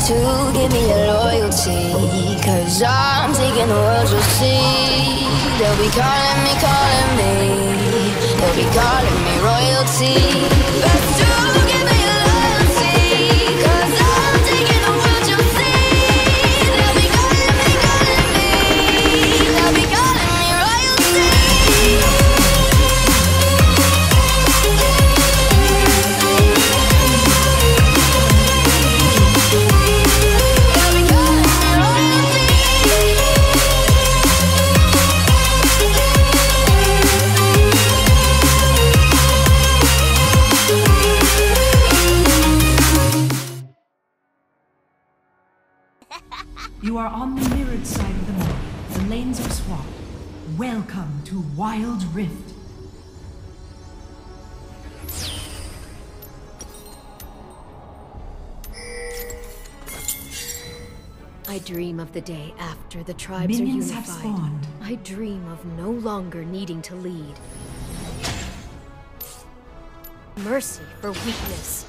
Best to give me your loyalty, 'cause I'm taking the world, you'll see. They'll be calling me, they'll be calling me royalty. Best to give me your loyalty, 'cause I'm taking the world, you'll see. They'll be calling me, they'll be calling me royalty. You are on the mirrored side of the map. The lanes are swapped. Welcome to Wildrift. I dream of the day after the tribes Minions are have unified. spawned. I dream of no longer needing to lead. Mercy for weakness.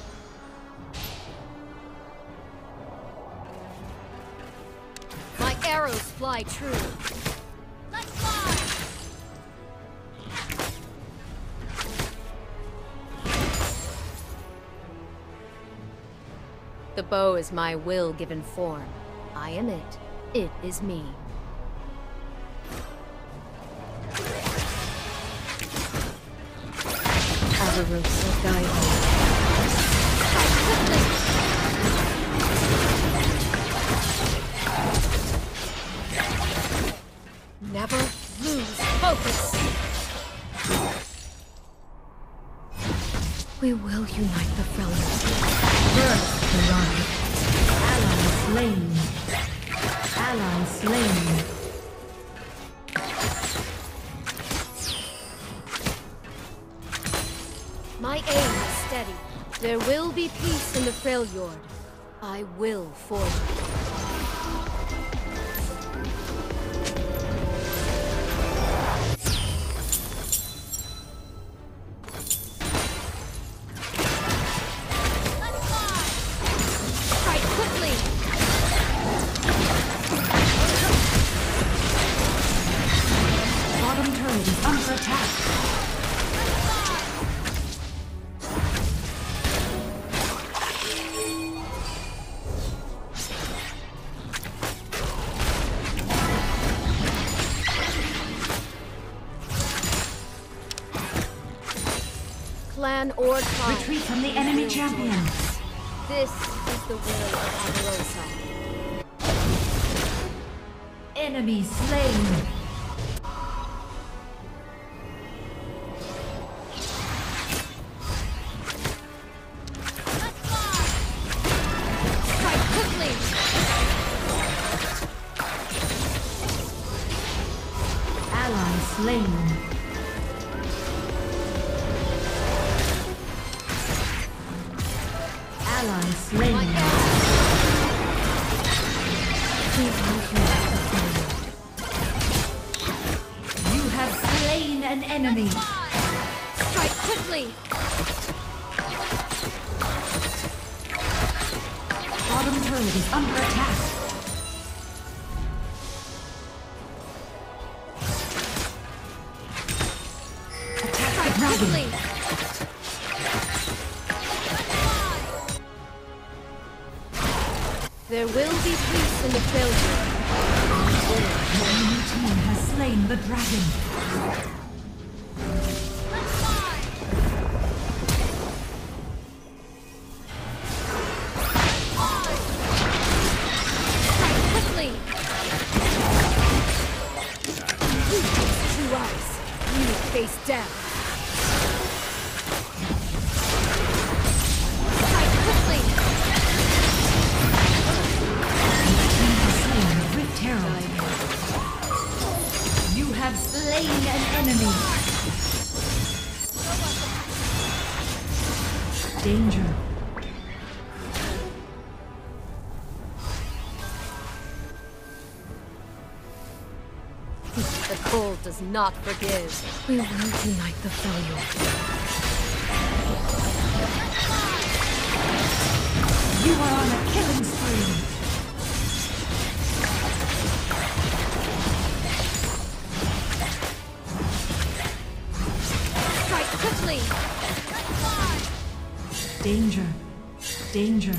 My arrows fly true. Let's fly! The bow is my will given form. I am it. It is me. Avarosa guide me. Never lose focus. We will unite the Freljord. First to run. Ally slain. Ally slain. My aim is steady. There will be peace in the Freljord. I will forge it. Clan or tribe. Retreat from the enemy champion. This is the will of Avarosa. Enemy slain. Strike quickly. Ally slain. Ally slain. You have slain an enemy. Strike quickly. Bottom turret is under attack. Attack the dragon. Quickly. There will be peace in the Freljord. Your enemy team has slain the dragon. Strike quickly. Two eyes. You face down. Strike quickly. Herald. You have slain an enemy. Danger. The cold does not forgive. We will unite the Freljord. You are on a killing spree. quickly! Danger. Danger.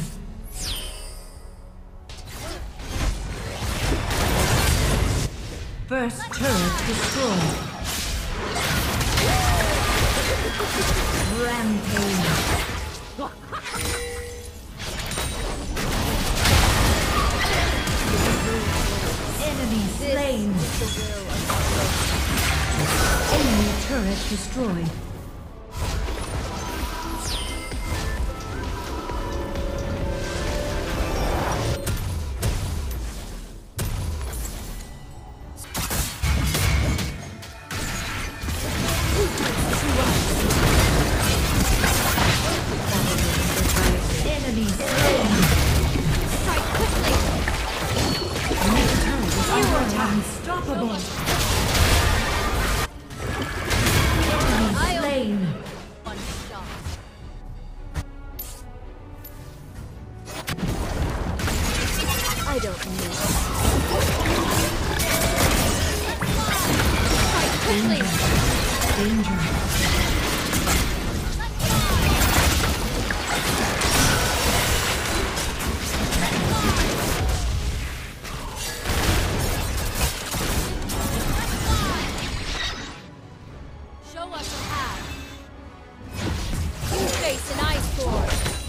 First turret destroyed. Rampage. Enemy slain. Enemy turret destroyed. Enemy slain. Strike quickly! Enemy turret is under attack. Unstoppable. Enemy slain. One shot. I don't need. Strike quickly! Danger. Show us a path. You face an ice sword.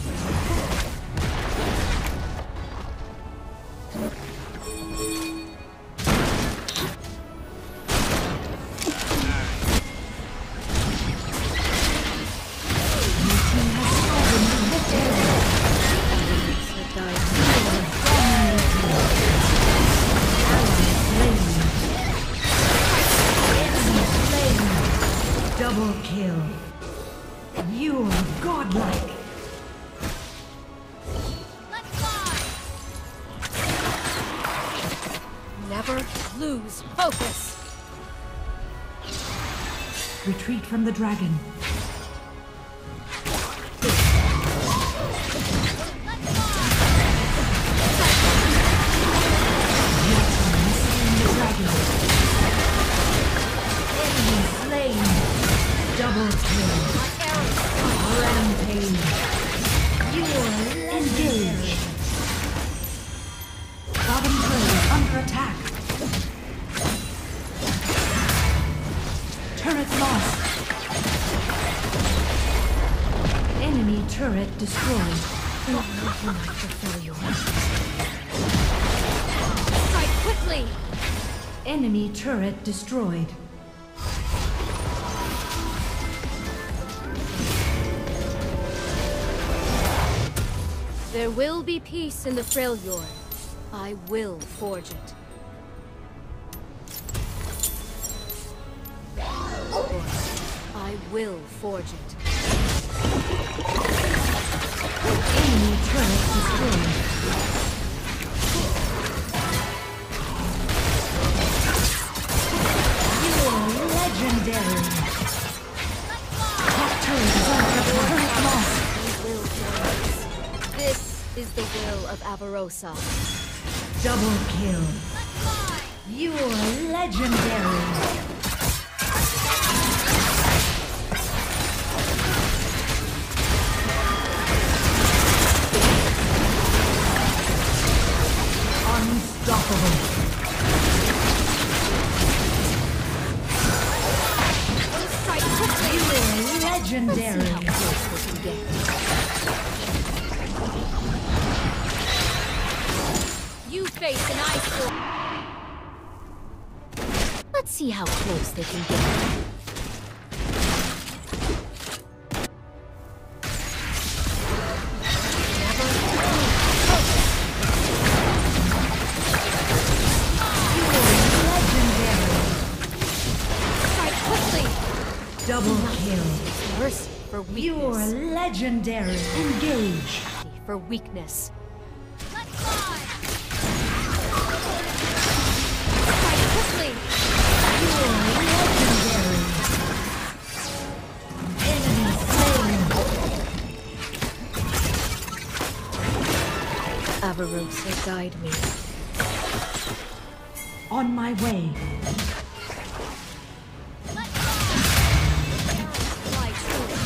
Double kill. You are godlike. Let's fly! Never lose focus. Retreat from the dragon. Double kill. Rampage. You are engaged. Bottom turret is under attack. Turret lost. Enemy turret destroyed. Strike quickly! Enemy turret destroyed. There will be peace in the Freljord. I will forge it. I will forge it. Enemy turret destroyed. You are legendary. Top turret is under attack. Turret lost. This is the will of Avarosa. Double kill. You are legendary. Unstoppable. Strike quickly! You are legendary. Let's see how close we can get. You face an ice sword. Let's see how close they can get. Strike quickly! Double kill. Mercy for weakness. You are legendary. Engage. For weakness. Strike quickly! You are legendary. Enemy slain. Avarosa, guide me. On my way. Fly true.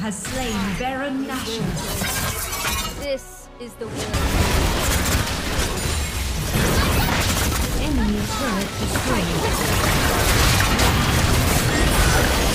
has slain Baron Nashor. This is the will. Enemy turret destroyed.